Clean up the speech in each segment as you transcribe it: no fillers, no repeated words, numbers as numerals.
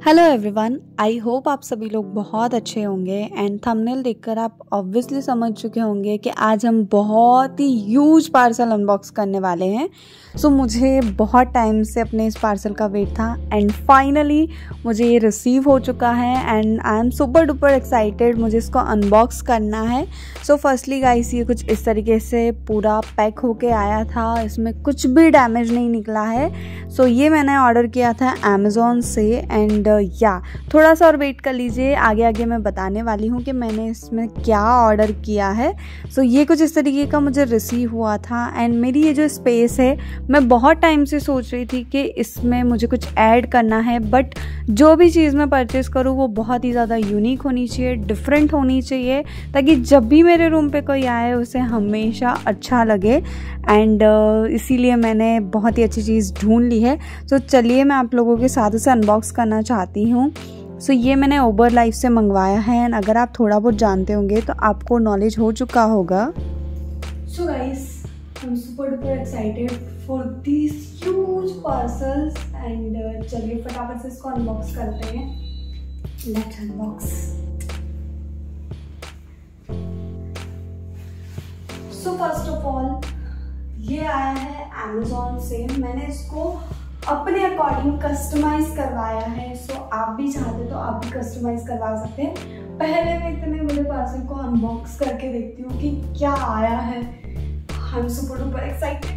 Hello everyone, I hope आप सभी लोग बहुत अच्छे होंगे एंड थंबनेल देखकर आप ऑब्वियसली समझ चुके होंगे कि आज हम बहुत ही ह्यूज पार्सल अनबॉक्स करने वाले हैं। सो मुझे बहुत टाइम से अपने इस पार्सल का वेट था एंड फाइनली मुझे ये रिसीव हो चुका है and I am super duper excited. मुझे इसको अनबॉक्स करना है। सो फर्स्टली गाइस, ये कुछ इस तरीके से पूरा पैक होके आया था, इसमें कुछ भी डैमेज नहीं निकला है। सो ये मैंने ऑर्डर किया था अमेज़ॉन से एंड या थोड़ा सा और वेट कर लीजिए, आगे आगे मैं बताने वाली हूँ कि मैंने इसमें क्या ऑर्डर किया है। सो ये कुछ इस तरीके का मुझे रिसीव हुआ था एंड मेरी ये जो स्पेस है, मैं बहुत टाइम से सोच रही थी कि इसमें मुझे कुछ ऐड करना है, बट जो भी चीज़ मैं परचेज़ करूँ वो बहुत ही ज़्यादा यूनिक होनी चाहिए, डिफरेंट होनी चाहिए, ताकि जब भी मेरे रूम पे कोई आए उसे हमेशा अच्छा लगे। एंड इसीलिए मैंने बहुत ही अच्छी चीज़ ढूंढ ली है। सो चलिए मैं आप लोगों के साथ उसे अनबॉक्स करना चाहती हूँ। सो ये मैंने उबर लाइफ से मंगवाया है एंड अगर आप थोड़ा बहुत जानते होंगे तो आपको नॉलेज हो चुका होगा। So guys, I am super duper excited for these huge parcels and चलिए फटाफट से इसको अनबॉक्स करते हैं। Let's unbox. So first of all ये आया है अमेज़ॉन से। मैंने इसको अपने अकॉर्डिंग कस्टमाइज करवाया है। सो आप भी चाहते तो आप भी कस्टमाइज करवा सकते हैं। पहले मैं इतने बड़े पार्सल को अनबॉक्स करके देखती हूँ कि क्या आया है। I am super duper excited.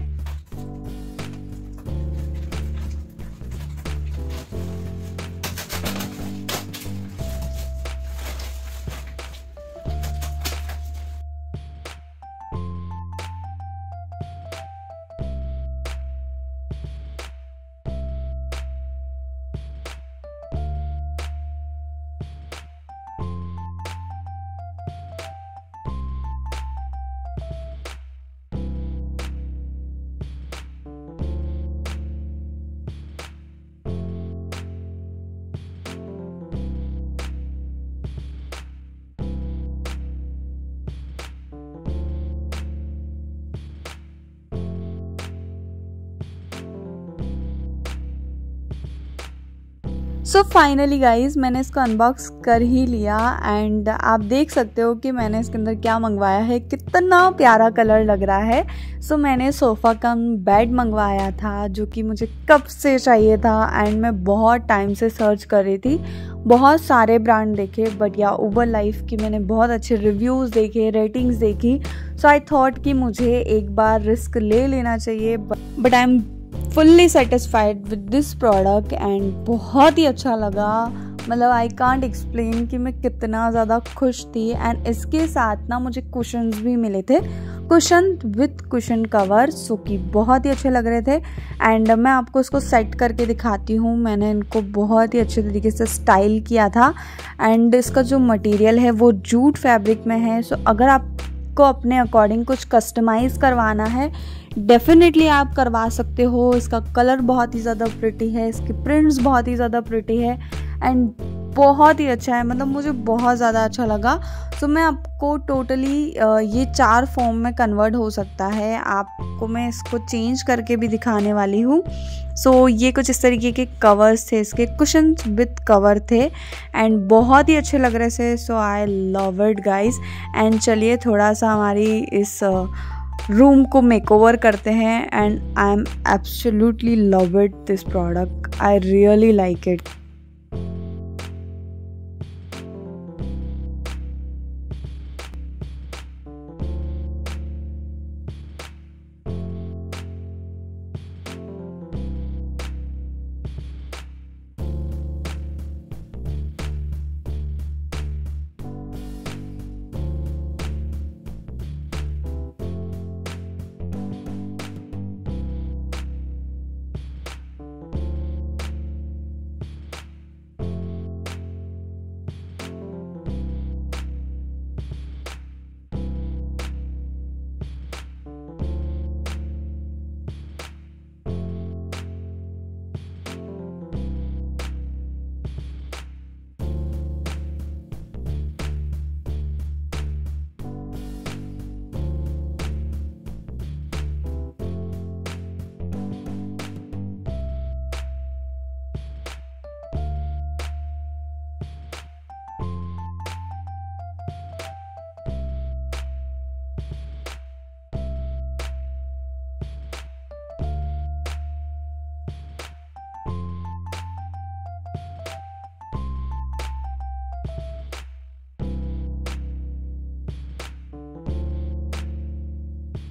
So finally guys, मैंने इसको अनबॉक्स कर ही लिया एंड आप देख सकते हो कि मैंने इसके अंदर क्या मंगवाया है। कितना प्यारा कलर लग रहा है। सो मैंने सोफ़ा कम बेड मंगवाया था जो कि मुझे कब से चाहिए था एंड मैं बहुत टाइम से सर्च कर रही थी। बहुत सारे ब्रांड देखे बट या उबर लाइफ की मैंने बहुत अच्छे रिव्यूज़ देखे, रेटिंग्स देखी। सो आई थॉट कि मुझे एक बार रिस्क ले लेना चाहिए, but I am fully satisfied with this product and बहुत ही अच्छा लगा। मतलब आई कांट एक्सप्लेन कि मैं कितना ज़्यादा खुश थी। एंड इसके साथ ना मुझे कुशन्स भी मिले थे, cushion with cushion cover, so कि बहुत ही अच्छे लग रहे थे। एंड मैं आपको इसको सेट करके दिखाती हूँ। मैंने इनको बहुत ही अच्छे तरीके से स्टाइल किया था एंड इसका जो मटेरियल है वो जूट फैब्रिक में है। सो अगर आपको अपने अकॉर्डिंग कुछ कस्टमाइज़ करवाना है, डेफिनेटली आप करवा सकते हो। इसका कलर बहुत ही ज़्यादा प्रिटी है, इसके प्रिंट्स बहुत ही ज़्यादा प्रिटी है एंड बहुत ही अच्छा है। मतलब मुझे बहुत ज़्यादा अच्छा लगा। सो मैं आपको टोटली ये 4 फॉर्म में कन्वर्ट हो सकता है। आपको मैं इसको चेंज करके भी दिखाने वाली हूँ। सो ये कुछ इस तरीके के कवर्स थे, इसके कुशन विथ कवर थे एंड बहुत ही अच्छे लग रहे थे। So I love it guys. And चलिए थोड़ा सा हमारी इस रूम को मेकओवर करते हैं and I am absolutely love it this product. I really like it.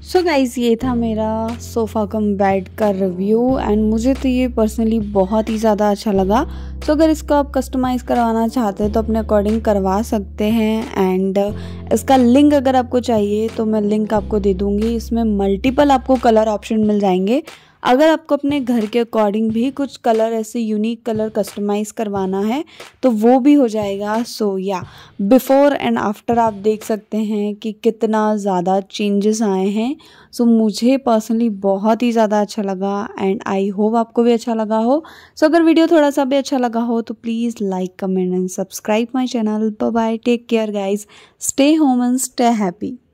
So guys, ये था मेरा सोफ़ा कम बेड का रिव्यू एंड मुझे तो ये पर्सनली बहुत ही ज़्यादा अच्छा लगा। सो अगर इसको आप कस्टमाइज़ करवाना चाहते हैं तो अपने अकॉर्डिंग करवा सकते हैं एंड इसका लिंक अगर आपको चाहिए तो मैं लिंक आपको दे दूँगी। इसमें मल्टीपल आपको कलर ऑप्शन मिल जाएंगे। अगर आपको अपने घर के अकॉर्डिंग भी कुछ कलर ऐसे यूनिक कलर कस्टमाइज़ करवाना है तो वो भी हो जाएगा। सो या बिफ़ोर एंड आफ्टर आप देख सकते हैं कि कितना ज़्यादा चेंजेस आए हैं। सो मुझे पर्सनली बहुत ही ज़्यादा अच्छा लगा एंड आई होप आपको भी अच्छा लगा हो। सो अगर वीडियो थोड़ा सा भी अच्छा लगा हो तो please like, comment and subscribe my channel. Bye bye, take care guys, stay home and stay happy.